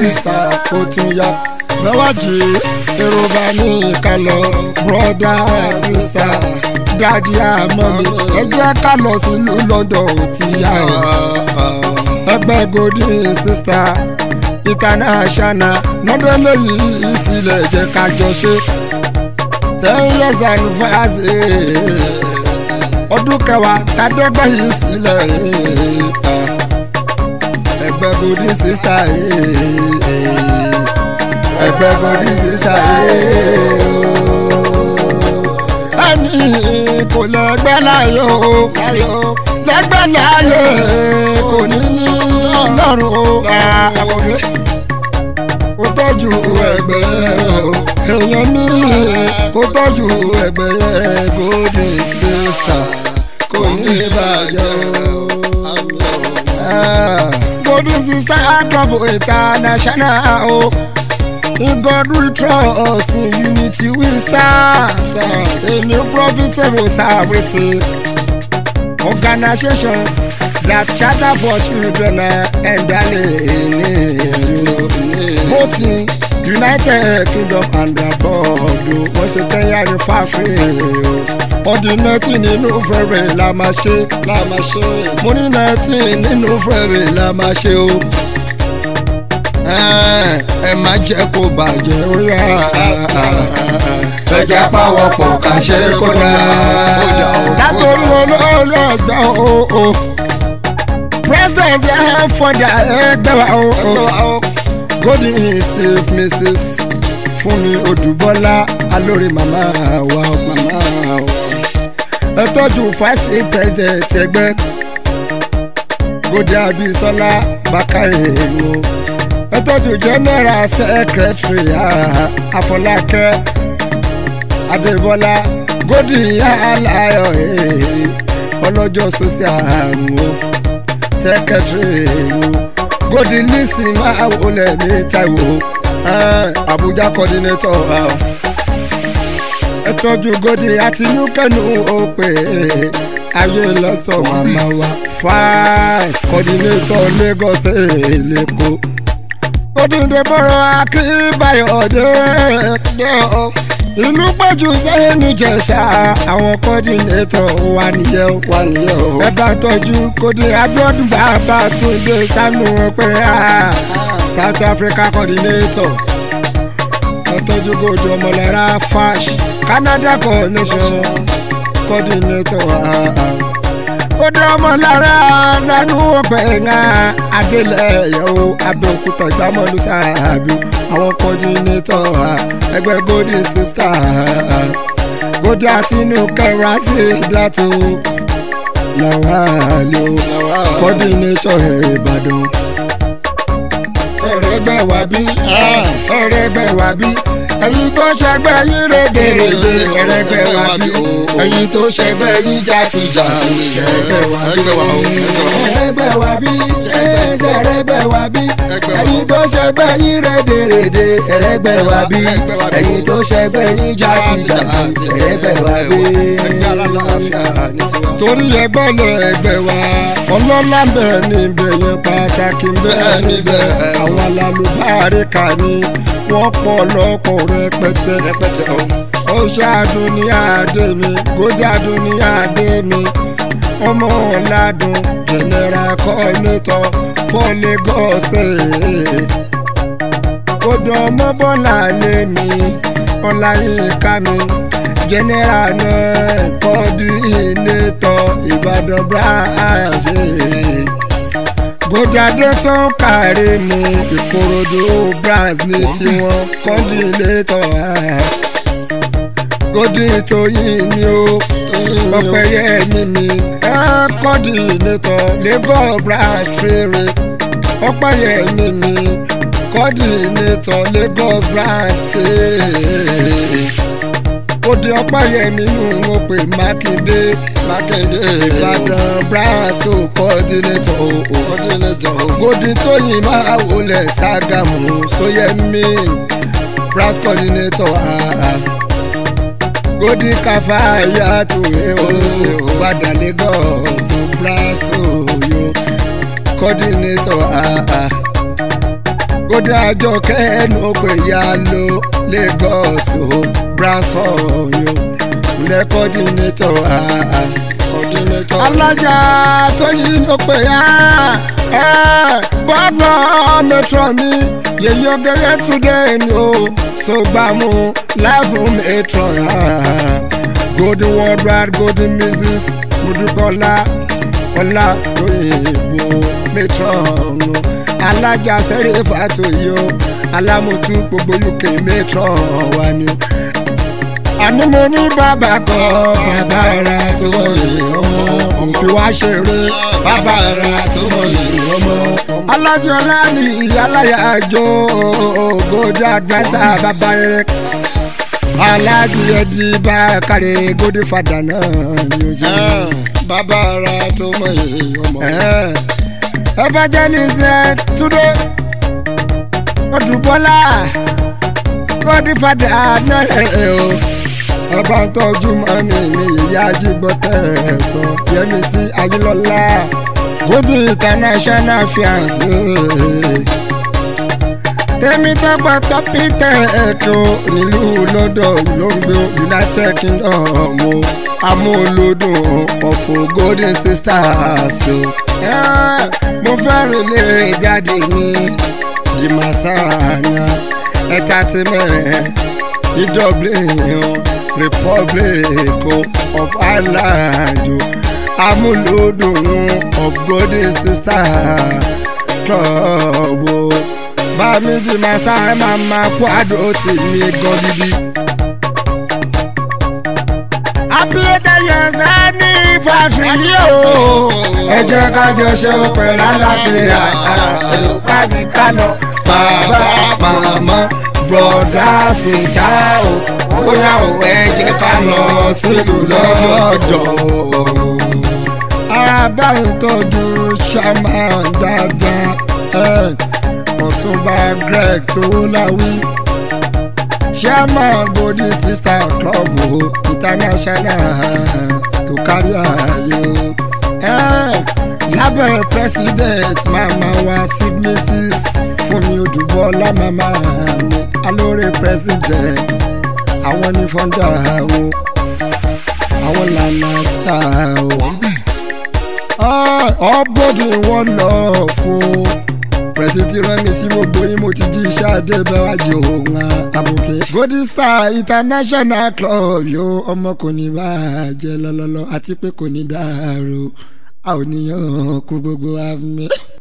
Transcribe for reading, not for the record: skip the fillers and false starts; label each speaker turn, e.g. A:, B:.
A: sister ó ti yá lọ́wọ́jì èrò bá ní ìkàlọ̀ brother sister daddy mommy ẹ jẹ́ ká lọ sílùú London ó ti yá ẹgbẹ́ golden sister international lọ́dọ̀ lẹ́yìn ìsílẹ̀ jẹ́ ká jọ ṣe 10 years anniversary ọdún kẹwàá tàdẹ́gbẹ́ yìí sílẹ̀ ẹgbẹ́ golden sister ẹgbẹ́ golden sister ẹni kò lẹ́gbẹ́ láyé o lẹ́gbẹ́ láyé kò ní ní lọ́rùn àwọ̀gẹ́ kò tọ́jú ẹgbẹ́ èèyàn mi kò tọ́jú ẹgbẹ́ golden sister kò ní bàjẹ́ golden sister club international o in God we trust in unity we stand a new profitable charity organization that shatter for children and needs both in United Kingdom and abroad wọ́n ṣe 10 year anniversary ọdún 19 nínú February la máa ṣe mo ní 19 nínú February la máa ṣe o ẹ má jẹ́ kó bàjẹ́ ó yá ẹ jẹ́ pàwọ́pọ̀ ká ṣe kó dáa látòrí olórí ẹgbẹ́ o president ẹ fọ́dà ẹgbẹ́ wa o golden safe mrs Fúnmi Odùbọ́lá alórí màmá wa ẹ tọ́jú vice president ẹgbẹ́ Gòdè Abísọ́lá Bákàrè nù ẹ tọ́jú general secretary Afọlákẹ́ Adébọ́lá Golden aláyọ̀ ọlọ́jọ́ social secretary Golden lisi máa wọlé ní Táíwò Abuja coordinator ẹ tọ́jú Golden Àtinúkẹ́nu òpè ayé lọ́sọ̀ màmá wa vice coordinator Lagos State lẹ́kọ̀ọ́ Golden Deborah Akínbáyọ̀dé ìlú péjú sẹ́yìn níjẹ̀ṣà àwọn coordinator wà nìyẹn o ẹ bá tọ́jú Golden Abíọ́dún bàbá Túndé sánú pé South Africa coordinator ẹ tọ́jú Golden Ọmọlára Fash Canada coordination coordinator Golden Ọmọlára sánú pé Adélẹ́yẹ̀ o Abẹ́òkúta Ìgbàmọ́lú sáàbí àwọn coordinator ẹgbẹ́ golden sister Golden Àtinúkẹ́ Rasídátù Làwálé o coordinator Ìbàdàn ẹ̀rẹ́gbẹ́ wà bí ẹ̀yin tó ṣẹgbẹ́ yín rédèrèdè ẹ̀rẹ́gbẹ́ wà bí ẹ̀yin tó ṣẹgbẹ́ yín jàtìjàtì ẹ̀rẹ́gbẹ́ wà bí ẹ̀yin tó ṣẹgbẹ́ yín rédèrèdè ẹ̀rẹ́gbẹ́ wà bí ẹ̀yin tó ṣẹgbẹ́ yín jàtìjàtì ẹ̀rẹ́gbẹ́ wà bí. torí ẹgbẹ́ lẹ ẹgbẹ́ wa ọlọ́lá bẹ́ẹ̀ níbẹ̀ yẹn pàtàkì bẹ́ẹ̀ níbẹ̀ àwọn alálùbárí kà ní wọ́n pọ̀ lọ́pọ̀ rẹpẹtẹ ó ṣáàdùn ní àdé mi Golden àdùn ní àdé mi ọmọ ọ̀làdùn general coordinator for Lagos State Golden Ọmọbọ́lá lèmi Ọláyínká mi general náà coordinator Ìbàdàn branch Golden Adétọ́n Kàrímù Ìkòròdú branch ní tiwọn coordinator Golden Tóyìn ni ó Ọpẹ́yẹmí mi coordinator Lagos branch rere Ọpẹ́yẹmí mi coordinator Lagos branch Golden Ọpẹ́yẹmí nù ń pè Mákindé Ìbàdàn branch coordinator Golden Tóyìn máa wọlé Ṣàgámù Sóyẹmí branch coordinator Golden Kafayatu padà Lagos branch yo coordinator gòdì àjọ kẹ́nu pé ya lo Lagos o Bransford yo ilẹ̀ coordinator alájà tó yí ló pé ya bọ́ọ̀bọ̀ metro mi yèyí ọ̀gẹ́gẹ́ today ni o sọgbàmù láàfù metro golden worldwide golden mrs mudukola ọlá lóyìnbó metro no alájà sẹ́rẹ̀ fàtó yìí o alámùtú gbogbo UK metro wà ní. àní mo ní bàbá kan bàbá ara tó wọ̀nyí ọmọ òfin wá ṣeré bàbá ara tó wọ̀nyí ọmọ. alájọlá ni ìyáláyà àjò gòdì àdúrásà bàbá rẹ alájí ẹdí bá kárẹ̀ gòdì fàdà náà ni ó ṣe bàbá ara tó wọ̀nyí ọmọ. evangelist Túndé Odùbọ́lá gòdì fàdà náà rẹ̀ o. ọba ń tọ́jú mọ́mí mi ìyá Ajígbọ́tẹ̀ sọ yẹmi sí Ayélọ́lá Gòdì international fiance tèmi tọ́pọ̀ tọ́pítẹ̀ ètò nílùú London ló ń gbé United Kingdom o amúlòdùn ọ̀fọ̀ golden sisters o. mo fẹ́ relé jáde ní Dimasana entertainment ní Dublin Republic of Ireland amúlòdùn of golden sisters club o. bámi Dimasana mama kó àdó tì mí gan gidi. àbíyẹ́tẹ̀ yẹn sẹ́ni fàṣíyí o. ẹ jẹ́ ká jọ ṣe pẹ̀lú àlàáfíà káàdì kánò bàbá màmá broda sista o. bóyá o ẹ jẹ́ ká lọ sílùú lọ́dọ̀. araba ìtọ́jú chairman dáadáa Ọ̀túnba Greg Towolawi chairman Gòdì sister club international tó kárí ayé o. lábẹ́ president mama wa chief mrs Fúnmi Odùbọ́lá mama mi alóore president àwọn ní fọ́ndà àwọn lànà sáà o. ọ̀bọ̀dù wọn lọ fún pẹ̀sìtì rẹ́mi sí gbogbo yín mo ti jí iṣẹ́ adébẹ́wájú òun àbòkè. Gòdì star international club yo ọmọ kò ní bàjẹ́ lọ́lọ́lọ́ àti pé kò ní dàrú a ò níyàn kú gbogbo wa mi.